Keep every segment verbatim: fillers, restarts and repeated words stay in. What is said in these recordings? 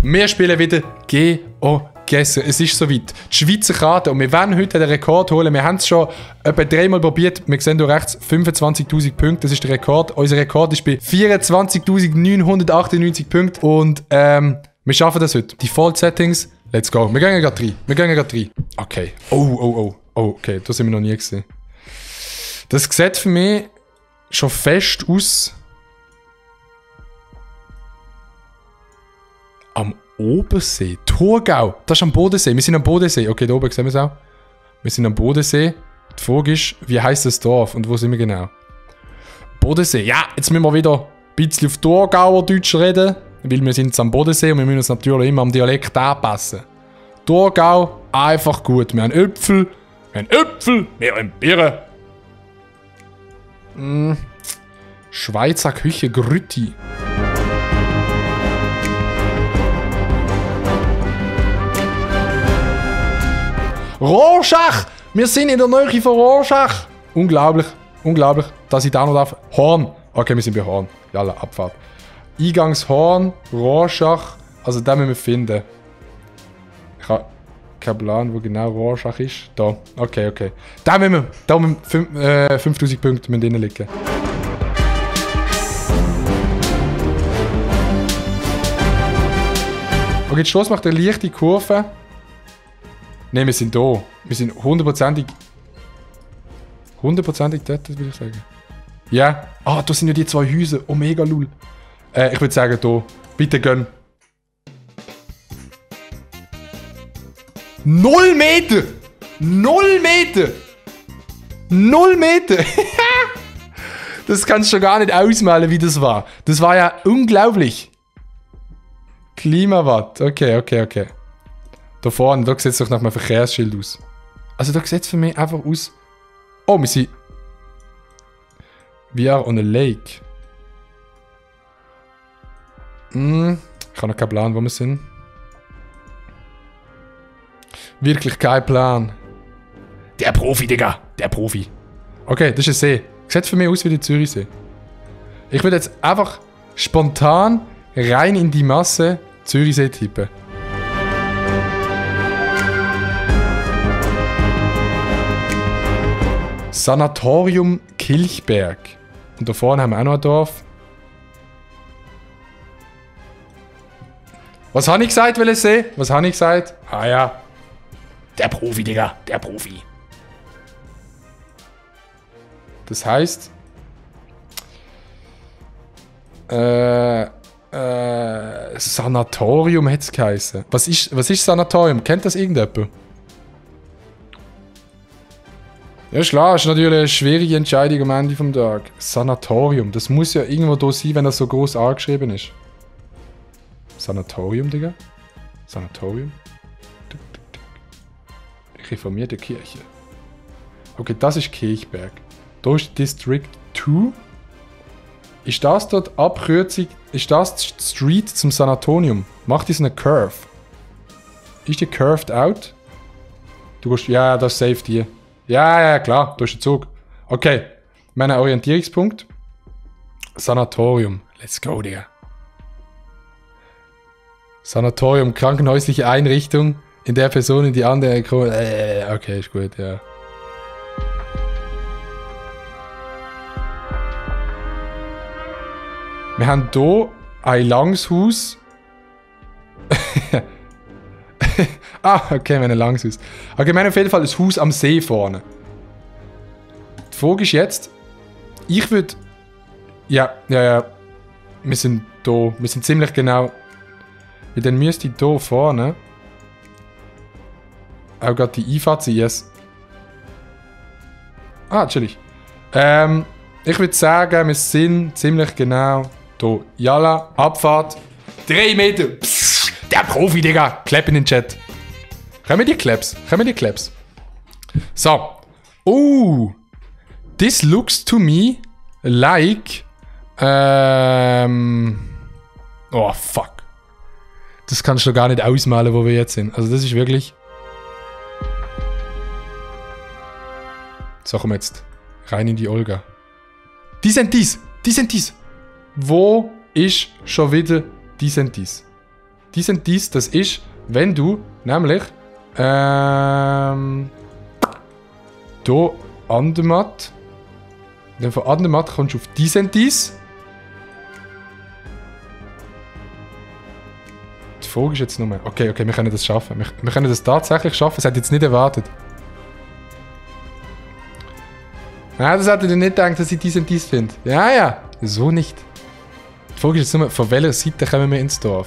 Wir spielen wieder GeoGuessr. Es ist soweit. Die Schweizer Karte. Und wir werden heute den Rekord holen. Wir haben es schon etwa dreimal probiert. Wir sehen hier rechts fünfundzwanzigtausend Punkte. Das ist der Rekord. Unser Rekord ist bei vierundzwanzigtausendneunhundertachtundneunzig Punkten. Und ähm, wir schaffen das heute. Default Settings. Let's go. Wir gehen gerade rein. Wir gehen gerade rein. Okay. Oh, oh, oh. Oh, okay. Das sind wir noch nie gesehen. Das sieht für mich schon fest aus. Am Obersee. Thurgau. Das ist am Bodensee. Wir sind am Bodensee. Okay, da oben sehen wir es auch. Wir sind am Bodensee. Die Frage ist, wie heisst das Dorf und wo sind wir genau? Bodensee. Ja, jetzt müssen wir wieder ein bisschen auf Thurgauer Deutsch reden. Weil wir sind jetzt am Bodensee und wir müssen uns natürlich immer am Dialekt anpassen. Thurgau, einfach gut. Wir haben Äpfel. Wir haben Äpfel. Wir haben Birnen. Mm. Schweizer Küche Grütti. Rorschach! Wir sind in der Nähe von Rorschach! Unglaublich, unglaublich, dass ich da noch darf. Horn! Okay, wir sind bei Horn. Jalla, Abfahrt. Eingangshorn, Rorschach. Also, den müssen wir finden. Ich habe keinen Plan, wo genau Rorschach ist. Da. Okay, okay. Da müssen wir. Da müssen wir äh, fünftausend Punkte mit drin liegen. Okay, die Schluss macht eine leichte Kurve. Ne, wir sind da. Wir sind hundertprozentig. Hundertprozentig dort, würde ich sagen. Ja. Ah, da sind ja die zwei Häuser. Oh, mega lul. Äh, ich würde sagen, da. Bitte gönn. Null Meter! Null Meter! Null Meter! Das kannst du schon gar nicht ausmalen, wie das war. Das war ja unglaublich. Klimawatt. Okay, okay, okay. Da vorne, da sieht es doch nach einem Verkehrsschild aus. Also da sieht es für mich einfach aus... Oh, wir sind... We are on a lake. Hm, ich habe noch keinen Plan, wo wir sind. Wirklich kein Plan. Der Profi, Digga. Der Profi. Okay, das ist ein See. Sieht für mich aus wie der Zürichsee. Ich würde jetzt einfach spontan rein in die Masse Zürichsee tippen. Sanatorium Kilchberg. Und da vorne haben wir auch noch ein Dorf. Was habe ich gesagt, will ich sehen? Was habe ich gesagt? Ah ja. Der Profi, Digga. Der Profi. Das heißt... Äh... Äh... Sanatorium hätte es geheißen. Was ist, was ist Sanatorium? Kennt das irgendjemand? Ja, ist klar, ist natürlich eine schwierige Entscheidung am Ende vom Tag. Sanatorium, das muss ja irgendwo da sein, wenn das so groß angeschrieben ist. Sanatorium, Digga? Sanatorium? Reformierte Kirche. Okay, das ist Kirchberg. Da ist District zwei. Ist das dort Abkürzung? Ist das die Street zum Sanatorium? Macht das eine Curve? Ist die curved out? Du gehst. Ja, das ist safe die. Ja, ja, klar, da ist der Zug. Okay, mein Orientierungspunkt. Sanatorium. Let's go, Digga. Sanatorium, krankenhäusliche Einrichtung, in der Person in die andere... Äh, okay, ist gut, ja. Wir haben hier ein langes Haus. Ah, okay, wir haben ein langes Haus. Okay, wir haben auf jeden Fall ein Haus am See vorne. Die Frage ist jetzt... Ich würde... Ja, ja, ja. Wir sind hier. Wir sind ziemlich genau... Weil dann müsste ich hier vorne... Auch gerade die Einfahrt sein, yes. Ah, chillig. Ähm, ich würde sagen, wir sind ziemlich genau hier. Jalla, Abfahrt. Drei Meter. Psst, der Profi, Digga. Clap in den Chat. Kommen die Claps? Kommen die Claps? So. Oh. This looks to me like... Ähm... Oh, fuck. Das kannst du gar nicht ausmalen, wo wir jetzt sind. Also das ist wirklich... So, komm jetzt. Rein in die Olga. Die sind dies. Die sind dies. Wo ist schon wieder die sind dies? dies und dies, das ist, wenn du nämlich ähm, hier Andermatt, dann von Andermatt kommst du auf dies und dies. Die Frage ist jetzt nur, okay, okay, wir können das schaffen. Wir, wir können das tatsächlich schaffen, das hätte ich jetzt nicht erwartet. Nein, das hätte ich nicht gedacht, dass ich dies und dies finde. Ja, ja, so nicht. Die Frage ist jetzt nur, von welcher Seite kommen wir ins Dorf?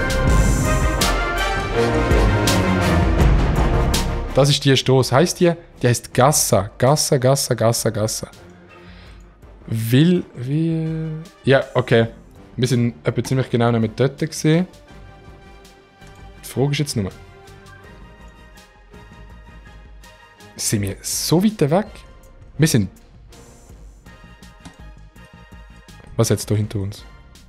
Das ist die Stoß. Heißt die? Die heißt Gassa. Gassa, Gassa, Gassa, Gassa. Will, wie... Ja, okay. Wir sind etwa ziemlich genau noch mit dort gesehen. Die Frage ist jetzt nur... Sind wir so weit weg? Wir sind... Was jetzt hier hinter uns?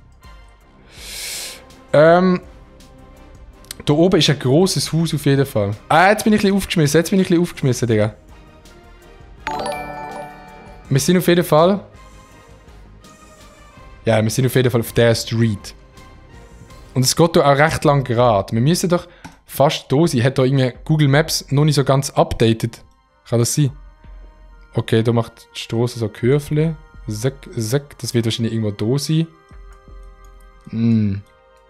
Ähm... Da oben ist ein grosses Haus auf jeden Fall. Ah, jetzt bin ich ein bisschen aufgeschmissen. Jetzt bin ich ein bisschen aufgeschmissen, Digga. Wir sind auf jeden Fall... Ja, wir sind auf jeden Fall auf der Street. Und es geht hier auch recht lang gerade. Wir müssen doch fast da sein. Hat da irgendwie Google Maps noch nicht so ganz updated? Kann das sein? Okay, da macht die Straße so Kurvle. Zack, zack. Das wird wahrscheinlich irgendwo da sein. Hm.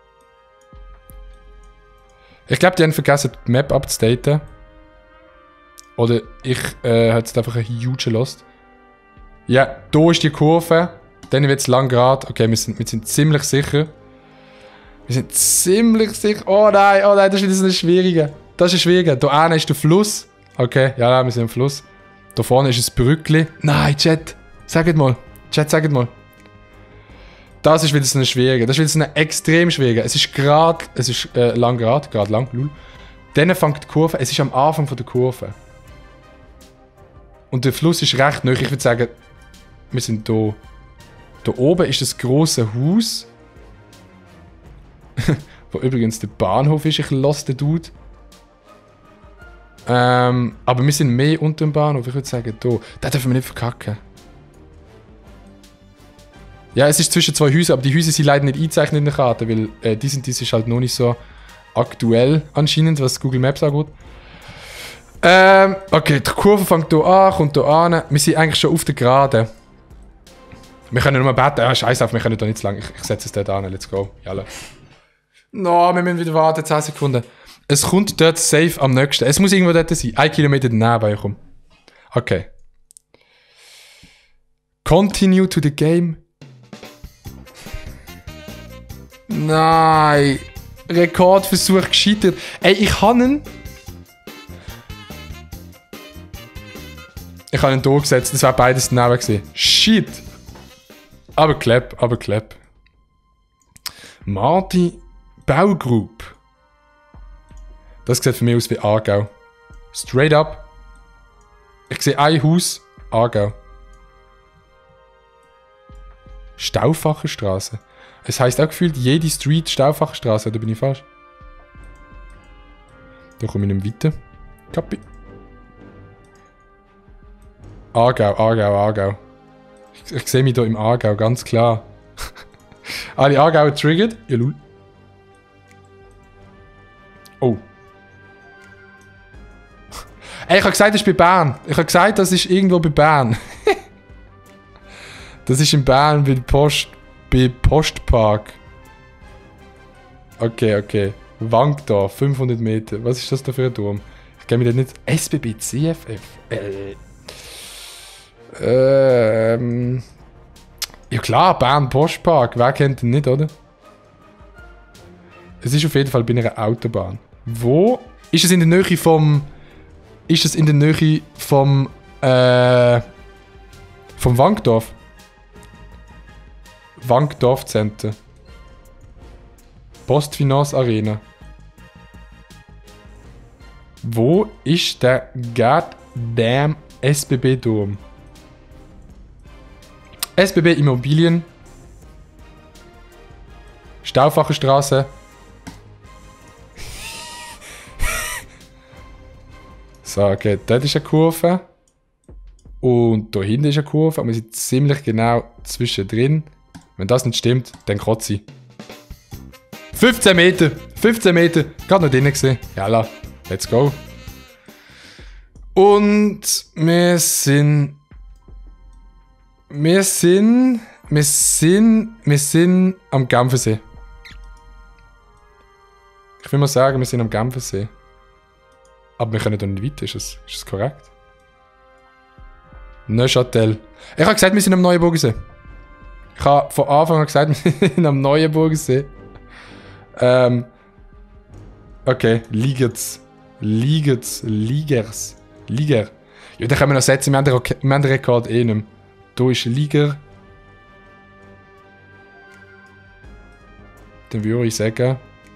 Ich glaube, die haben vergessen, die Map abzudaten. Oder ich äh, habe jetzt einfach einen huge Lost. Ja, da ist die Kurve. Dann wird es lang gerade. Okay, wir sind, wir sind ziemlich sicher. Wir sind ziemlich sicher. Oh nein, oh nein, das ist ein schwieriger. Das ist ein schwieriger. Da hinten ist der Fluss. Okay, ja, ja, wir sind im Fluss. Da vorne ist ein Brückli. Nein, Chat. Sagt mal. Chat, sagt mal. Das ist wieder so ein schwieriger. Das ist wieder so ein extrem schwieriger. Es ist gerade, es ist äh, lang gerade, gerade lang, lul. Dann fängt die Kurve, es ist am Anfang von der Kurve. Und der Fluss ist recht nah. Ich würde sagen, wir sind hier. Da oben ist das grosse Haus. Wo übrigens der Bahnhof ist. Ich lasse den Dude. Ähm, aber wir sind mehr unter dem Bahnhof. Ich würde sagen, hier. Da dürfen wir nicht verkacken. Ja, es ist zwischen zwei Häusern, aber die Häuser sind leider nicht eingezeichnet in der Karte, weil äh, dies und dies ist halt noch nicht so aktuell anscheinend, was Google Maps angeht. Ähm, okay, die Kurve fängt hier an, kommt hier an. Wir sind eigentlich schon auf der Geraden. Wir können nur mal beten. Ah, scheiß auf, wir können da nicht zu lang. Ich, ich setze es dort an, let's go. Jalla. No, wir müssen wieder warten, zehn Sekunden. Es kommt dort safe am nächsten. Es muss irgendwo dort sein. Ein Kilometer daneben, komm. Okay. Continue to the game. Nein. Rekordversuch gescheitert. Ey, ich habe ihn... Ich habe ihn hier gesetzt. Das wäre beides daneben gewesen. Shit. Aber Klepp, aber Klepp. Marti Baugroup. Das sieht für mich aus wie Aargau. Straight up. Ich sehe ein Haus. Aargau. Stauffacherstraße. Es heisst auch gefühlt jede Street Stauffacherstraße, oder bin ich falsch? Da komme ich nicht weiter. Kapi. Aargau, Aargau, Aargau. Ich, ich sehe mich hier im Aargau, ganz klar. Alle Aargauer triggert. Ja, lul. Oh. Ey, ich habe gesagt, das ist bei Bern. Ich habe gesagt, das ist irgendwo bei Bern. Das ist in Bern bei Post... bei Postpark. Okay, okay. Wankdorf, fünfhundert Meter. Was ist das da für ein Turm? Ich kenne mich da nicht... S B B C F F? Äh... Ähm... Ja klar, Bern Postpark. Wer kennt den nicht, oder? Es ist auf jeden Fall bei einer Autobahn. Wo? Ist es in der Nähe vom... Ist es in der Nähe vom... Äh... Vom Wankdorf? Wankdorf Center. Postfinance Arena. Wo ist der goddamn S B B-Turm? S B B Immobilien. Stauffacherstraße. So, okay, dort ist eine Kurve. Und da hinten ist eine Kurve. Und wir sind ziemlich genau zwischendrin. Wenn das nicht stimmt, dann kotze ich. fünfzehn Meter. fünfzehn Meter, gerade noch drinnen gesehen. Jalla, let's go. Und wir sind... Wir sind... Wir sind... Wir sind am Genfersee. Ich will mal sagen, wir sind am Genfersee. Aber wir können da nicht weiter, ist das, ist das korrekt? Neuchâtel. Ich habe gesagt, wir sind am Neuenburgersee. Ich habe von Anfang an gesagt, wir sind am Neuenburgersee. Ähm... Okay, Ligert's. Ligert's. Ligers. Liger. Ja, dann können wir noch setzen, wir haben den, wir haben den Rekord eh nicht mehr. Da ist Liger. Dann würde ich sagen,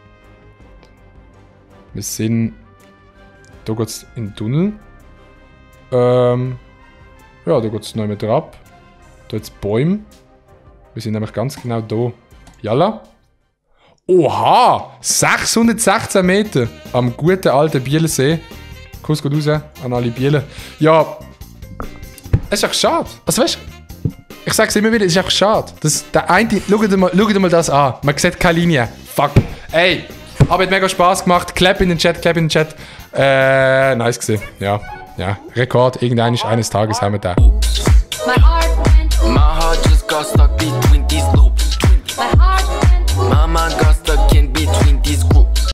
wir sind... Da geht es in den Tunnel. Ähm... Ja, da geht es noch Meter ab. Da jetzt Bäume. Wir sind nämlich ganz genau da. Jalla. Oha! sechshundertsechzehn Meter am guten alten Bielensee. Kuss geht raus an alle Bielen. Ja, es ist echt schade. Also weißt du, ich sage es immer wieder, es ist echt schade. Das, der eine, schaut dir mal, schaut dir mal das an. Man sieht keine Linie. Fuck. Ey, aber hat mega Spaß gemacht. Clap in den Chat, clap in den Chat. Äh, nice gesehen. Ja, ja. Rekord, irgendeines eines Tages haben wir da. My heart just got stuck beating.